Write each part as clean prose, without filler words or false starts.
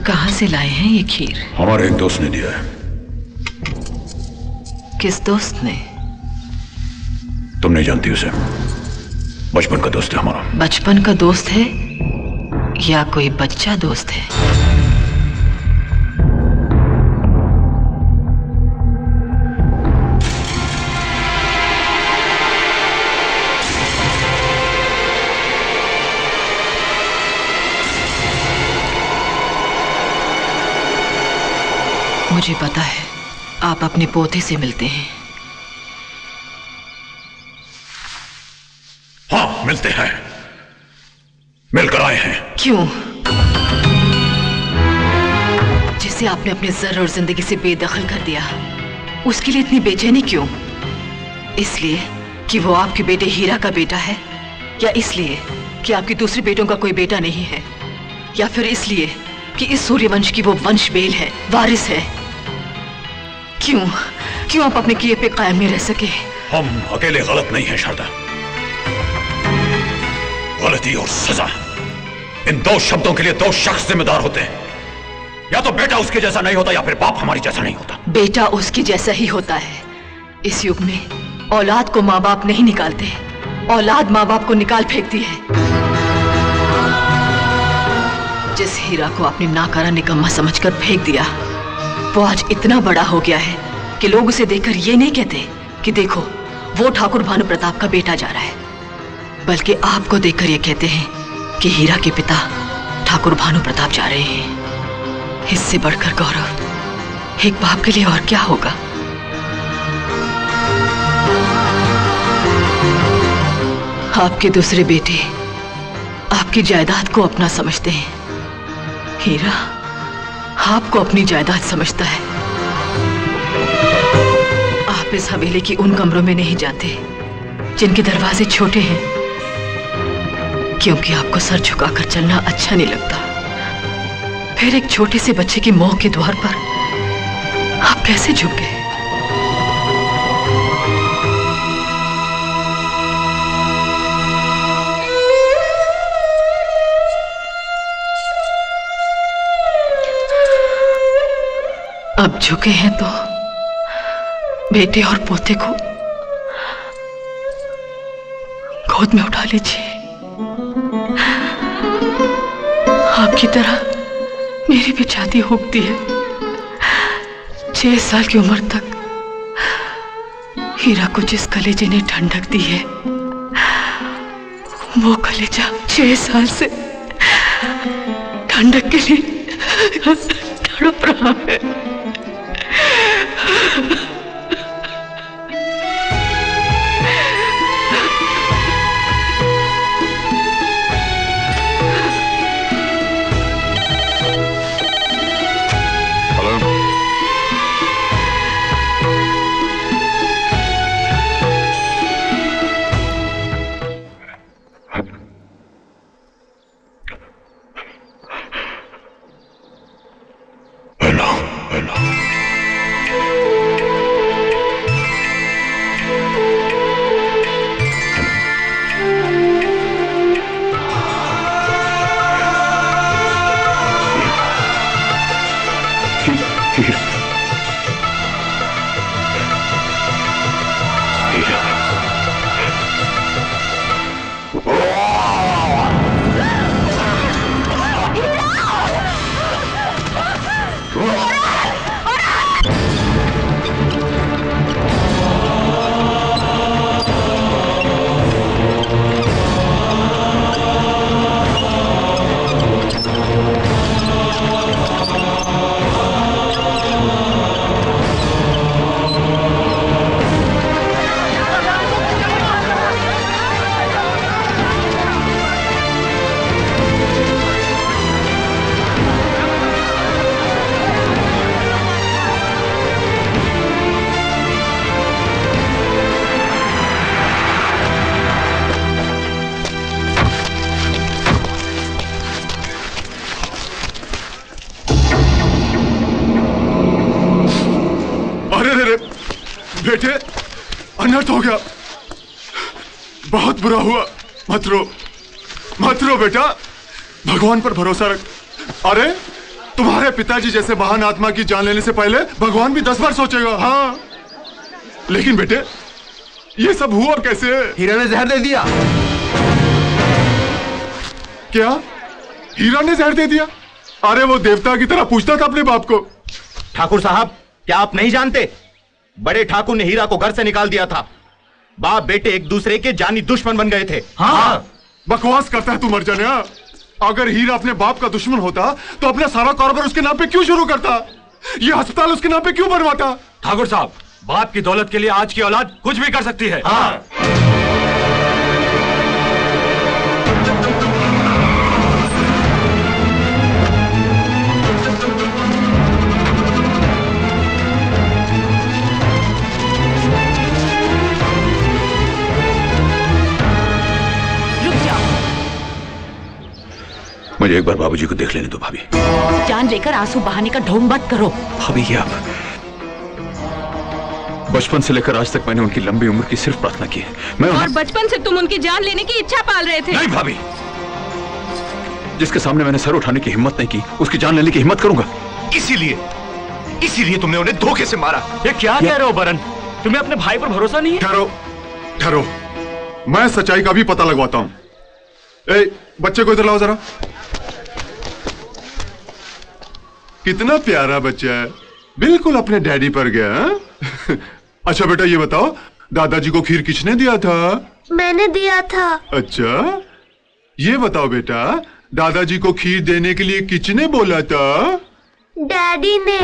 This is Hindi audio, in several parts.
कहाँ से लाए हैं ये खीर? हमारे एक दोस्त ने दिया है। किस दोस्त ने? तुम नहीं जानती उसे। बचपन का दोस्त है हमारा। बचपन का दोस्त है या कोई बच्चा दोस्त है? मुझे पता है आप अपने पोते से मिलते हैं। हाँ, मिलते हैं। मिलकर आए हैं। क्यों? जिसे आपने अपने जर और जिंदगी से बेदखल कर दिया, उसके लिए इतनी बेचैनी क्यों? इसलिए कि वो आपके बेटे हीरा का बेटा है, या इसलिए कि आपके दूसरे बेटों का कोई बेटा नहीं है, या फिर इसलिए कि इस सूर्यवंश की वो वंश बेल है, वारिस है? क्यों आप अपने किए पे कायम नहीं रह सके? हम अकेले गलत नहीं हैं शारदा। गलती और सजा, इन दो शब्दों के लिए दो शख्स जिम्मेदार होते हैं। या तो बेटा उसके जैसा नहीं होता, या फिर बाप हमारी जैसा नहीं होता। बेटा उसके जैसा ही होता है। इस युग में औलाद को माँ बाप नहीं निकालते, औलाद माँ बाप को निकाल फेंकती है। जिस हीरा को आपने नाकारा निकम्मा समझकर फेंक दिया, वो आज इतना बड़ा हो गया है कि लोग उसे देखकर ये नहीं कहते कि देखो वो ठाकुर भानु प्रताप का बेटा जा रहा है, बल्कि आपको देखकर ये कहते हैं कि हीरा के पिता ठाकुर भानु प्रताप जा रहे हैं। इससे बढ़कर गौरव एक बाप के लिए और क्या होगा? आपके दूसरे बेटे आपकी जायदाद को अपना समझते हैं, हीरा आपको अपनी जायदाद समझता है। आप इस हवेली की उन कमरों में नहीं जाते जिनके दरवाजे छोटे हैं, क्योंकि आपको सर झुकाकर चलना अच्छा नहीं लगता। फिर एक छोटे से बच्चे की मोह के द्वार पर आप कैसे झुक गए? अब झुके हैं तो बेटे और पोते को गोद में उठा लीजिए। आपकी तरह मेरी भी छाती हुकती है। 6 साल की उम्र तक हीरा को जिस कलेजे ने ठंडक दी है, वो कलेजा 6 साल से ठंडक के लिए तड़प रहा है। बेटे, अनर्थ हो गया, बहुत बुरा हुआ। मत रो बेटा, भगवान पर भरोसा रख। अरे तुम्हारे पिताजी जैसे महान आत्मा की जान लेने से पहले भगवान भी 10 बार सोचेगा। हाँ, लेकिन बेटे ये सब हुआ कैसे? हीरा ने जहर दे दिया। क्या? हीरा ने जहर दे दिया? अरे वो देवता की तरह पूछता था अपने बाप को। ठाकुर साहब, क्या आप नहीं जानते? बड़े ठाकुर ने हीरा को घर से निकाल दिया था। बाप बेटे एक दूसरे के जानी दुश्मन बन गए थे। हाँ। बकवास करता है तू मर्जानिया। अगर हीरा अपने बाप का दुश्मन होता तो अपना सारा कारोबार उसके नाम पे क्यों शुरू करता? ये अस्पताल उसके नाम पे क्यों बनवाता? ठाकुर साहब, बाप की दौलत के लिए आज की औलाद कुछ भी कर सकती है। हाँ। मुझे एक बार बाबूजी को देख लेने दो भाभी। जान लेकर आंसू बहाने का ढोंग मत करो। भाभी ये आप, बचपन से लेकर आज तक मैंने उनकी लंबी उम्र की सिर्फ प्रार्थना की है। मैं और बचपन से तुम उनकी जान लेने की इच्छा पाल रहे थे। नहीं भाभी, जिसके सामने मैंने सर उठाने की हिम्मत नहीं की उसकी जान लेने की हिम्मत करूंगा। इसीलिए तुमने उन्हें धोखे से मारा। ये क्या कह रहे हो बरन? तुम्हें अपने भाई पर भरोसा नहीं है? ठहरो, मैं सच्चाई का भी पता लगवाता हूं। ए, बच्चे को इधर लाओ जरा। कितना प्यारा बच्चा है, बिल्कुल अपने डैडी पर गया। अच्छा बेटा ये बताओ, दादाजी को खीर किसने दिया था? मैंने दिया था। अच्छा, ये बताओ बेटा, दादाजी को खीर देने के लिए किसने बोला था? डैडी ने।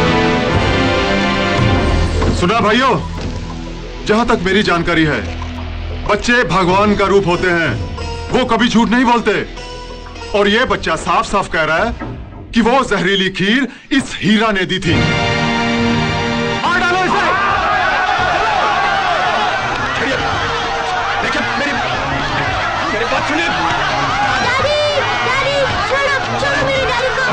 सुना भाइयों, जहां तक मेरी जानकारी है, बच्चे भगवान का रूप होते हैं, वो कभी झूठ नहीं बोलते। और ये बच्चा साफ साफ कह रहा है कि वो जहरीली खीर इस हीरा ने दी थी। मार डालो इसे। देखिए मेरी बात सुनिए। डैडी, छोड़ो मेरे डैडी को।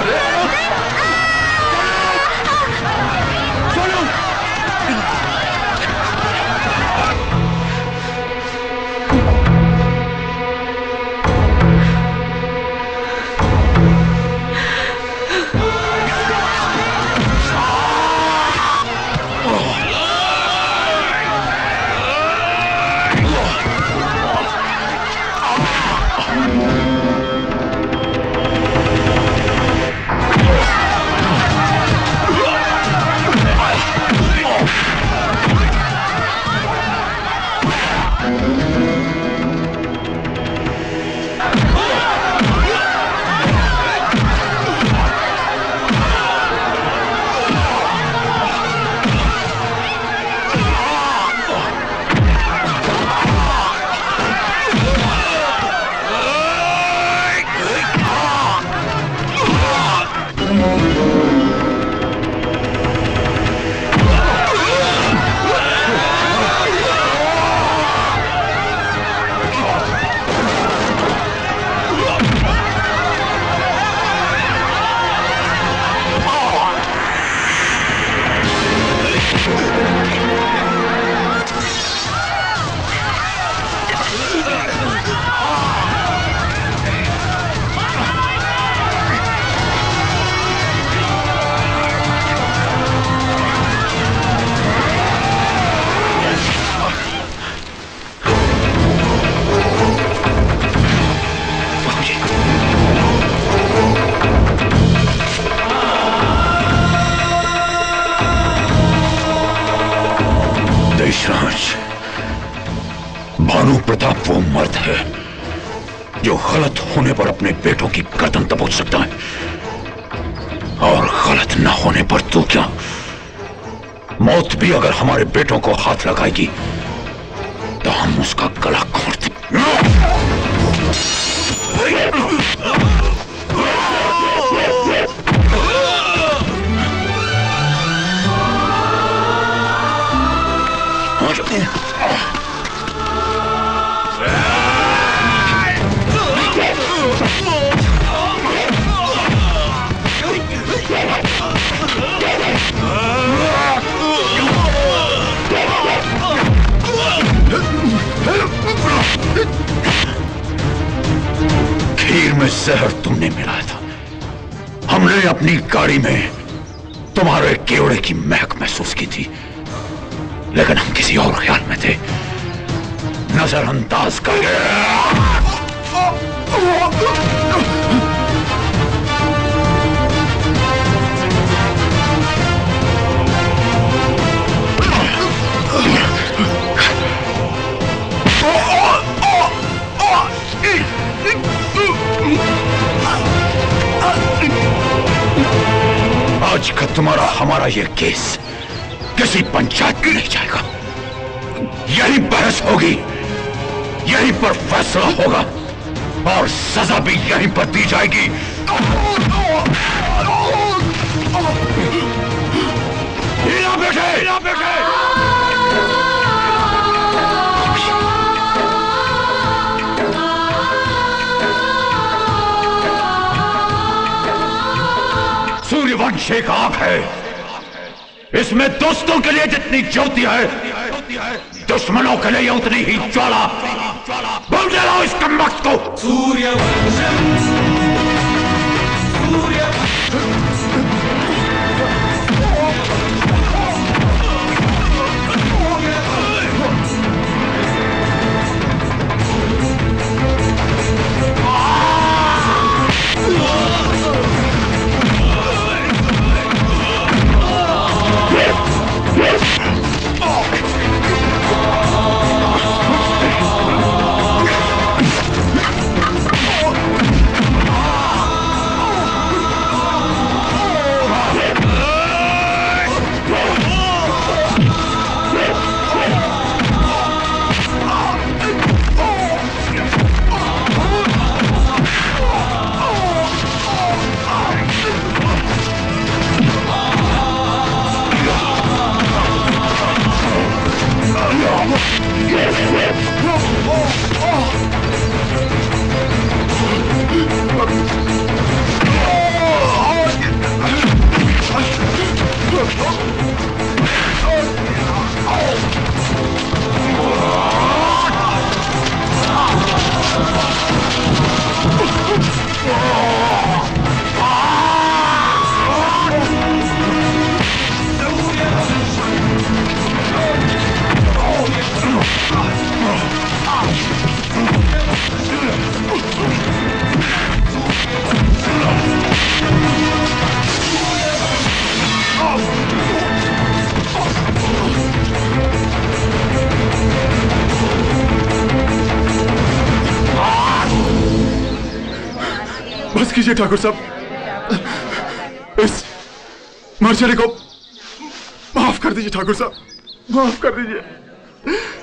भानु प्रताप वो मर्द है जो गलत होने पर अपने बेटों की गर्दन दबोच सकता है, और गलत ना होने पर तो क्या, मौत भी अगर हमारे बेटों को हाथ लगाएगी तो हम उसका गला घोंट देंगे। खीर में जहर तुमने मिलाया था, हमने अपनी गाड़ी में तुम्हारे केवड़े की महक महसूस की थी, लेकिन हम किसी और ख्याल में थे। नजरअंदाज कर गए। आज का तुम्हारा हमारा ये केस किसी पंचायत में नहीं जाएगा। यही बहस होगी, यहीं पर फैसला होगा और सजा भी यहीं पर दी जाएगी। हीरा बेटे, हीरा बेटे। सूर्यवंश एक आग है, इसमें दोस्तों के लिए जितनी ज्योति है, दुश्मनों के लिए उतनी ही ज्वाला। बोल दे रहा हूं इस कमबख्त को। बस कीजिए ठाकुर साहब, इस मर्चने को माफ कर दीजिए ठाकुर साहब, माफ कर दीजिए।